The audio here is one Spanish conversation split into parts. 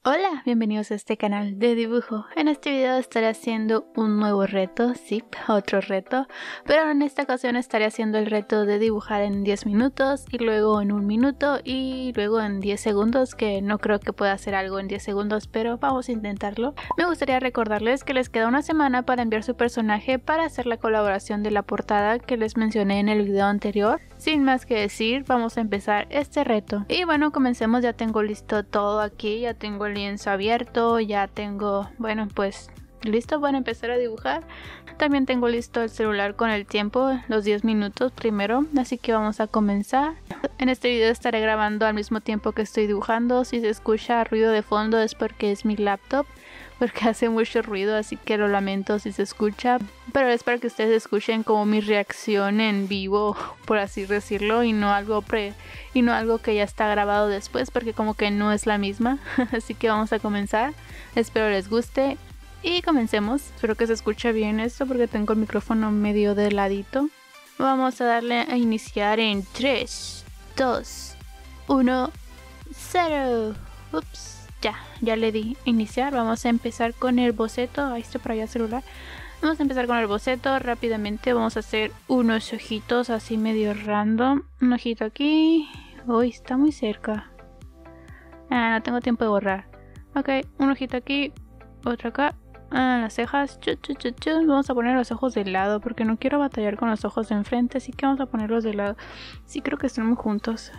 Hola, bienvenidos a este canal de dibujo. En este video estaré haciendo un nuevo reto, sí, otro reto, pero en esta ocasión estaré haciendo el reto de dibujar en 10 minutos y luego en 1 minuto y luego en 10 segundos, que no creo que pueda hacer algo en 10 segundos, pero vamos a intentarlo. Me gustaría recordarles que les queda una semana para enviar su personaje para hacer la colaboración de la portada que les mencioné en el video anterior. Sin más que decir, vamos a empezar este reto. Y bueno, comencemos. Ya tengo listo todo aquí, ya tengo el lienzo abierto, ya tengo, bueno, pues listo para empezar a dibujar. También tengo listo el celular con el tiempo, los 10 minutos primero, así que vamos a comenzar. En este video estaré grabando al mismo tiempo que estoy dibujando. Si se escucha ruido de fondo es porque es mi laptop, porque hace mucho ruido, así que lo lamento si se escucha, pero es para que ustedes escuchen como mi reacción en vivo, por así decirlo, y no algo que ya está grabado después, porque como que no es la misma. Así que vamos a comenzar. Espero les guste y comencemos. Espero que se escuche bien esto porque tengo el micrófono medio de ladito. Vamos a darle a iniciar en 3, 2, 1, 0. Ups. Ya le di iniciar. Vamos a empezar con el boceto. Ahí está por allá el celular. Vamos a empezar con el boceto rápidamente. Vamos a hacer unos ojitos así medio random. Un ojito aquí. Uy, está muy cerca. No tengo tiempo de borrar. Ok, un ojito aquí. Otro acá. Las cejas. Vamos a poner los ojos de lado porque no quiero batallar con los ojos de enfrente. Así que vamos a ponerlos de lado. Sí, creo que están muy juntos.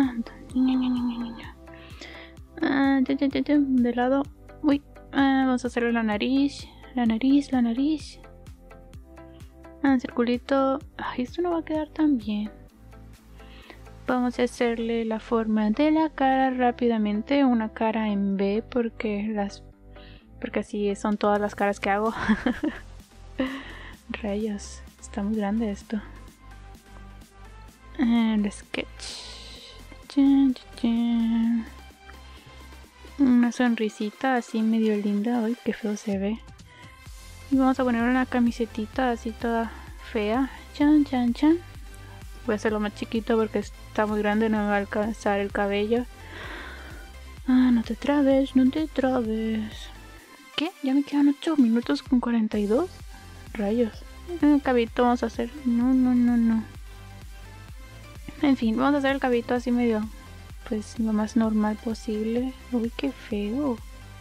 De lado. Uy, vamos a hacerle la nariz. La nariz. Circulito. Ay, esto no va a quedar tan bien. Vamos a hacerle la forma de la cara rápidamente. Una cara en B porque así son todas las caras que hago. Rayos, está muy grande esto. El sketch. Una sonrisita así medio linda. Uy, qué feo se ve. Y vamos a poner una camisetita así toda fea. Chan. Voy a hacerlo más chiquito porque está muy grande, no me va a alcanzar el cabello. No te trabes. ¿Qué? Ya me quedan 8 minutos con 42. Rayos. El cabito vamos a hacer. No. En fin, vamos a hacer el cabito así medio, pues lo más normal posible. Uy, qué feo.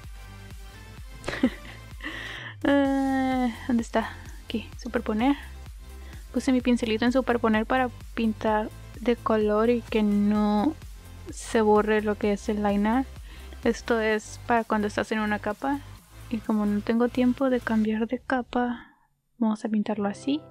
¿Dónde está? Aquí, superponer. Puse mi pincelito en superponer para pintar de color y que no se borre lo que es el line art. Esto es para cuando estás en una capa. Y como no tengo tiempo de cambiar de capa, vamos a pintarlo así.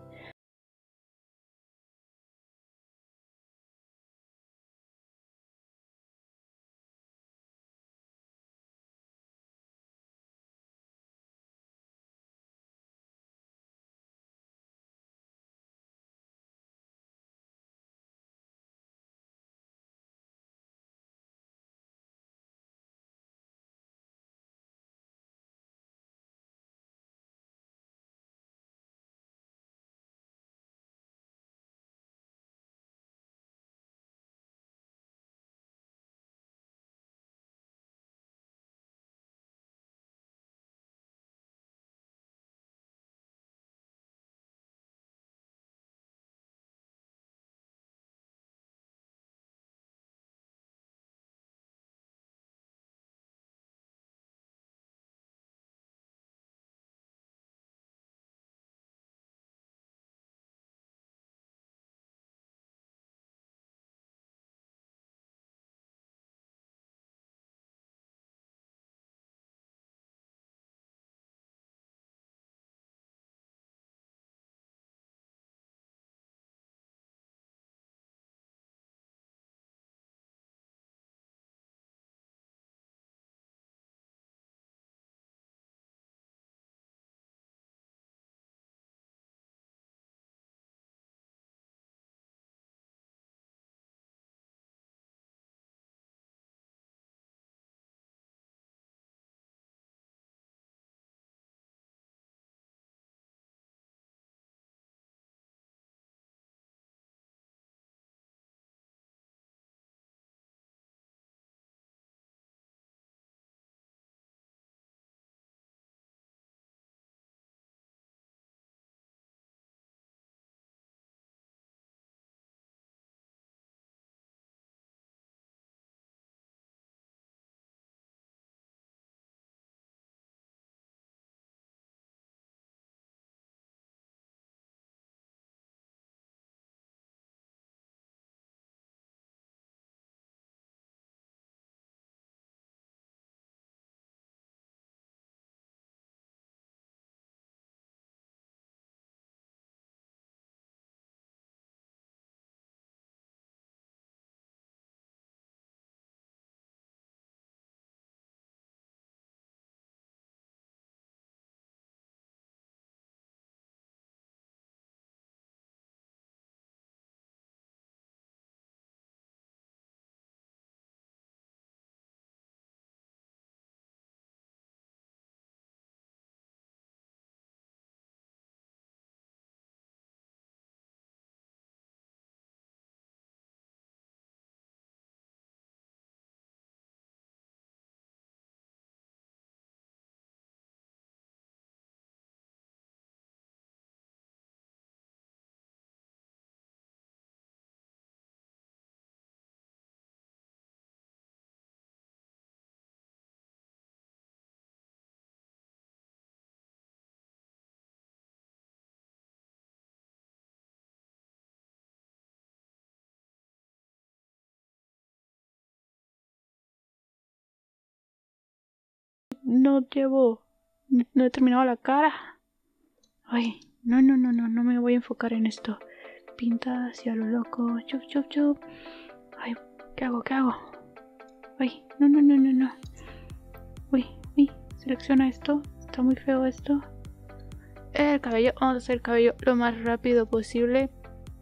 no llevo... No he terminado la cara. Ay, no me voy a enfocar en esto. Pinta hacia lo loco. Chup, chup, chup. Ay, ¿qué hago? Ay, no. Uy, selecciona esto. Está muy feo esto. El cabello, vamos a hacer el cabello lo más rápido posible.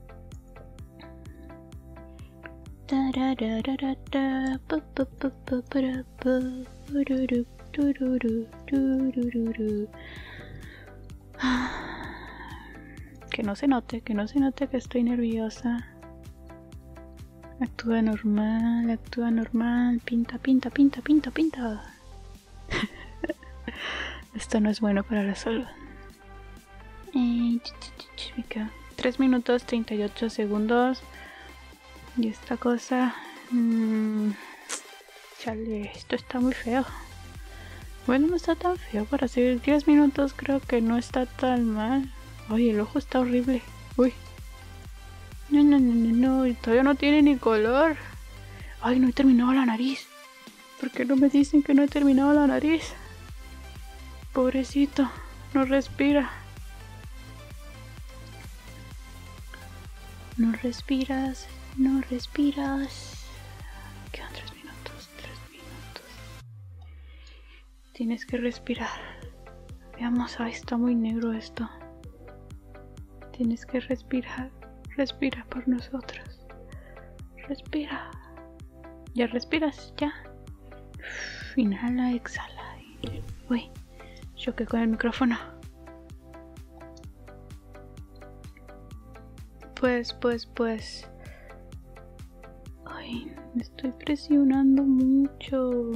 Que no se note que estoy nerviosa. Actúa normal, pinta. Esto no es bueno para la salud. 3 minutos 38 segundos. Y esta cosa... chale, esto está muy feo. Bueno, no está tan feo para hacer 10 minutos, creo que no está tan mal. Ay, el ojo está horrible. Uy. No, todavía no tiene ni color. Ay, no he terminado la nariz. ¿Por qué no me dicen que no he terminado la nariz? Pobrecito, no respira. No respiras. Quedan 3 minutos. Tienes que respirar. Veamos, ay, está muy negro esto. Tienes que respirar. Respira por nosotros. Respira. ¿Ya respiras? ¿Ya? Inhala, exhala. Uy, choqué con el micrófono. Pues. Ay, me estoy presionando mucho.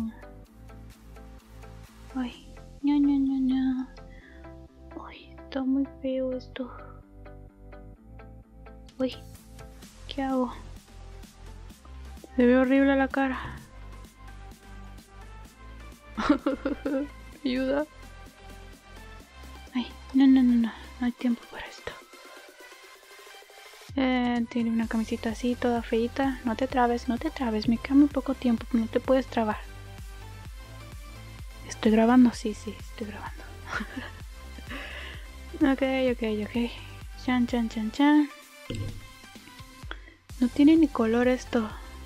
Ay, ña. Ay, está muy feo esto. Uy, ¿qué hago? Se ve horrible la cara. Ayuda. Ay, no hay tiempo para esto. Tiene una camisita así, toda feita. No te trabes, me queda muy poco tiempo, no te puedes trabar. ¿Estoy grabando? Sí, estoy grabando. Ok. Chan. No tiene ni color esto.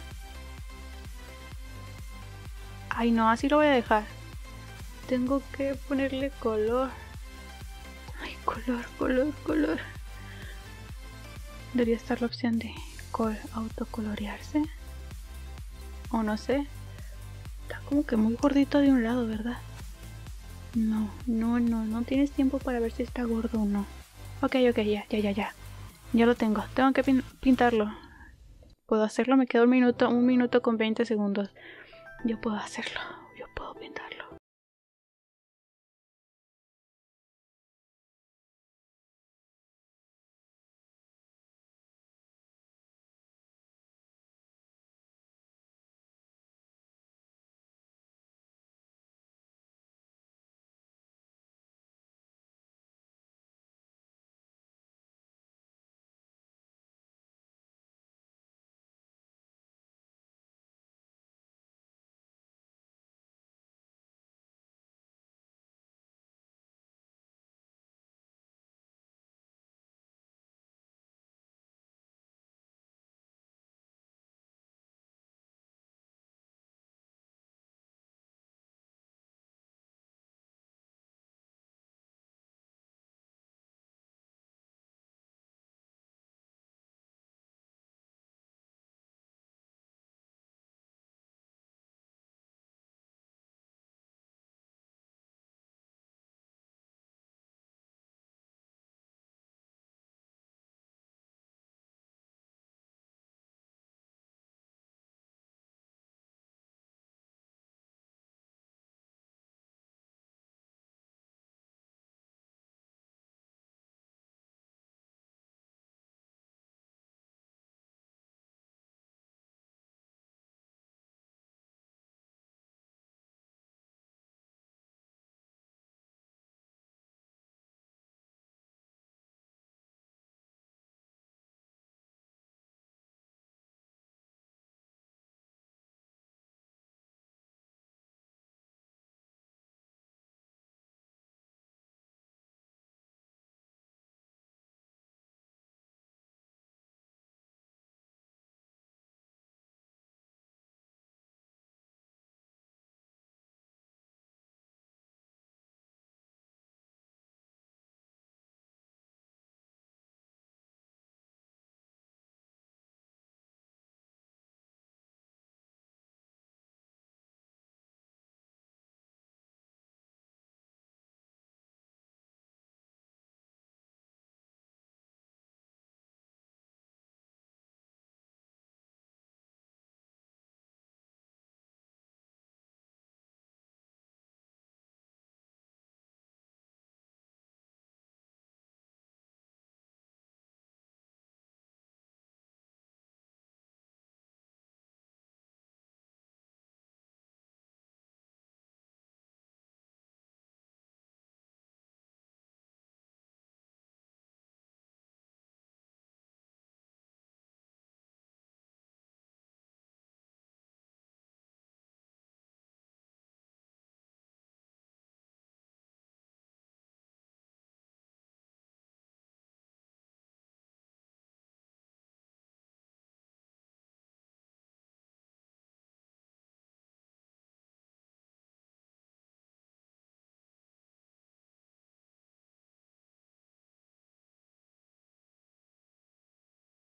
Ay, no, así lo voy a dejar. Tengo que ponerle color. Ay, color. Debería estar la opción de autocolorearse. O no sé. Está como que muy gordito de un lado, ¿verdad? No tienes tiempo para ver si está gordo o no. Ok, ya. Ya lo tengo. Tengo que pintarlo. Puedo hacerlo, me queda 1 minuto con 20 segundos. Yo puedo hacerlo. Yo puedo pintarlo.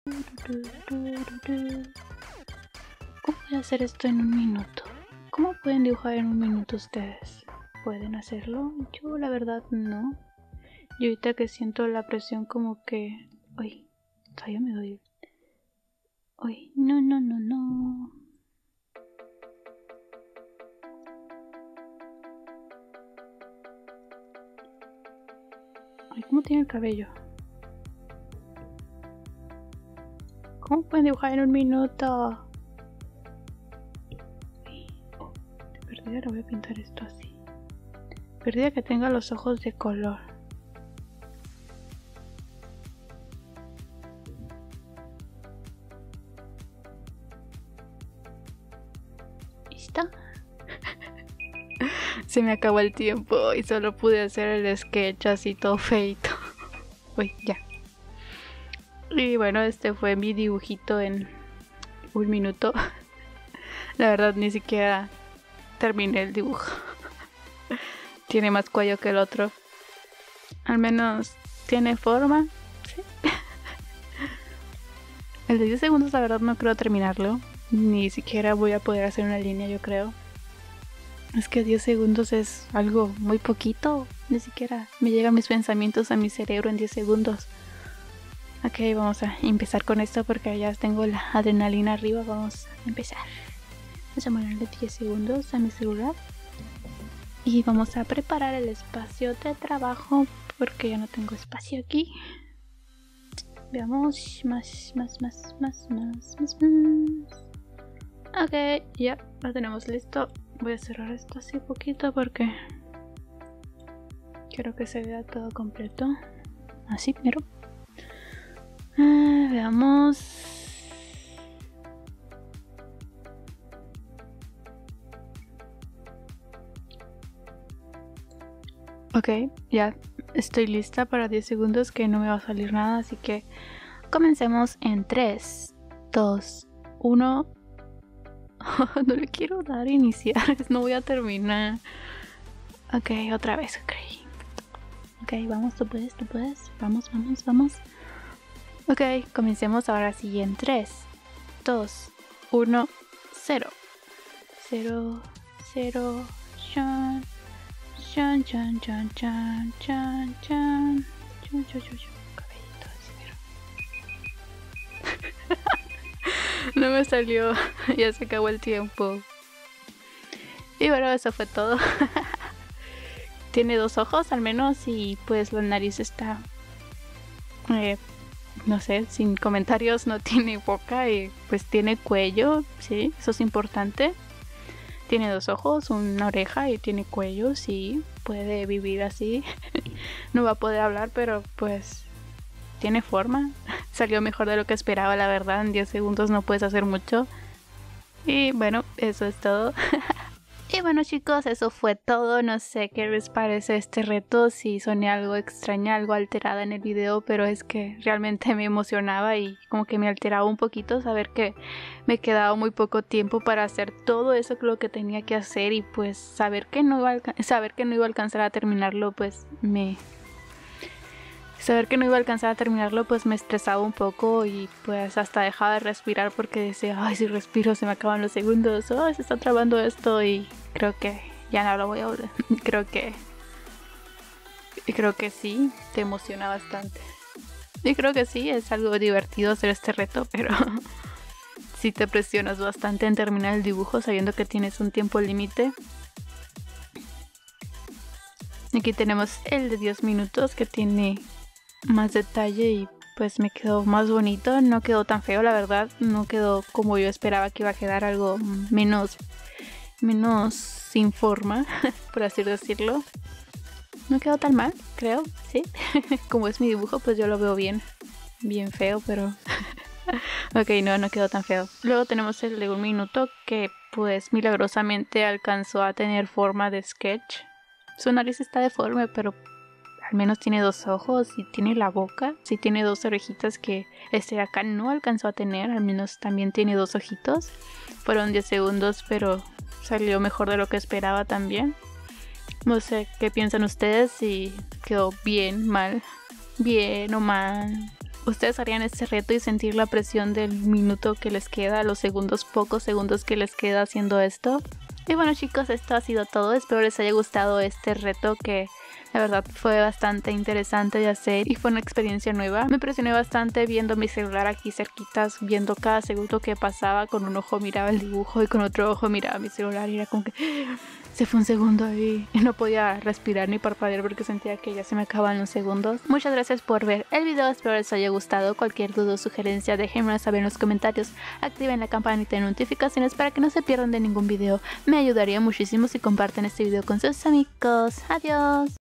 ¿Cómo voy a hacer esto en un minuto? ¿Cómo pueden dibujar en un minuto ustedes? ¿Pueden hacerlo? Yo la verdad no. Y ahorita que siento la presión como que... Uy, todavía me doy... Uy, no. Ay, ¿cómo tiene el cabello? ¿Cómo pueden dibujar en un minuto? De perdida lo voy a pintar esto así. Perdida que tenga los ojos de color. ¿Listo? Se me acabó el tiempo y solo pude hacer el sketch así todo feito. Uy, ya. Y bueno, este fue mi dibujito en un minuto. La verdad ni siquiera terminé el dibujo. Tiene más cuello que el otro. Al menos tiene forma. ¿Sí? El de 10 segundos la verdad no creo terminarlo. Ni siquiera voy a poder hacer una línea, yo creo. Es que 10 segundos es algo muy poquito. Ni siquiera me llegan mis pensamientos a mi cerebro en 10 segundos. Ok, vamos a empezar con esto porque ya tengo la adrenalina arriba. Vamos a empezar. Vamos a ponerle 10 segundos a mi celular. Y vamos a preparar el espacio de trabajo porque ya no tengo espacio aquí. Veamos. Más. Ok, ya lo tenemos listo. Voy a cerrar esto así poquito porque quiero que se vea todo completo. Así primero. Veamos. Ok, ya estoy lista para 10 segundos que no me va a salir nada, así que comencemos en 3, 2, 1. No le quiero dar a iniciar, no voy a terminar. Ok, otra vez, ok, vamos, tú puedes, vamos. Ok, comencemos ahora sí en 3, 2, 1, 0. 0, chan. Cabellito de No me salió, ya se acabó el tiempo. Y bueno, eso fue todo. Tiene 2 ojos al menos y pues la nariz está... no sé, sin comentarios, no tiene boca y pues tiene cuello, sí, eso es importante. Tiene 2 ojos, una oreja y tiene cuello, sí, puede vivir así. No va a poder hablar, pero pues tiene forma. Salió mejor de lo que esperaba, la verdad. En 10 segundos no puedes hacer mucho. Y bueno, eso es todo. Y bueno chicos, eso fue todo. No sé qué les parece este reto, si soné algo extraña, algo alterada en el video, pero es que realmente me emocionaba y como que me alteraba un poquito saber que me quedaba muy poco tiempo para hacer todo eso lo que tenía que hacer y pues saber que no iba a alcanzar a terminarlo, pues me estresaba un poco y pues hasta dejaba de respirar porque decía, ay, si respiro se me acaban los segundos, se está trabando esto y creo que ya no lo voy a volver. Creo que sí, te emociona bastante. Y creo que sí, es algo divertido hacer este reto, pero sí te presionas bastante en terminar el dibujo sabiendo que tienes un tiempo límite. Aquí tenemos el de 10 minutos que tiene más detalle y pues me quedó más bonito. No quedó tan feo, la verdad. No quedó como yo esperaba que iba a quedar, algo menos sin forma, por así decirlo. No quedó tan mal, creo, sí. Como es mi dibujo, pues yo lo veo bien feo, pero ok, no quedó tan feo. Luego tenemos el de 1 minuto que pues milagrosamente alcanzó a tener forma de sketch. Su nariz está deforme, pero al menos tiene 2 ojos y tiene la boca. Sí tiene 2 orejitas que este de acá no alcanzó a tener. Al menos también tiene 2 ojitos. Fueron 10 segundos, pero salió mejor de lo que esperaba también. No sé qué piensan ustedes, si quedó bien, mal, bien o mal. ¿Ustedes harían este reto y sentir la presión del minuto que les queda, los segundos, pocos segundos que les queda haciendo esto? Y bueno chicos, esto ha sido todo. Espero les haya gustado este reto que la verdad fue bastante interesante de hacer y fue una experiencia nueva. Me impresioné bastante viendo mi celular aquí cerquitas, viendo cada segundo que pasaba. Con un ojo miraba el dibujo y con otro ojo miraba mi celular y era como que se fue un segundo y no podía respirar ni parpadear porque sentía que ya se me acababan los segundos. Muchas gracias por ver el video, espero les haya gustado. Cualquier duda o sugerencia déjenmelo saber en los comentarios. Activen la campanita de notificaciones para que no se pierdan de ningún video. Me ayudaría muchísimo si comparten este video con sus amigos. Adiós.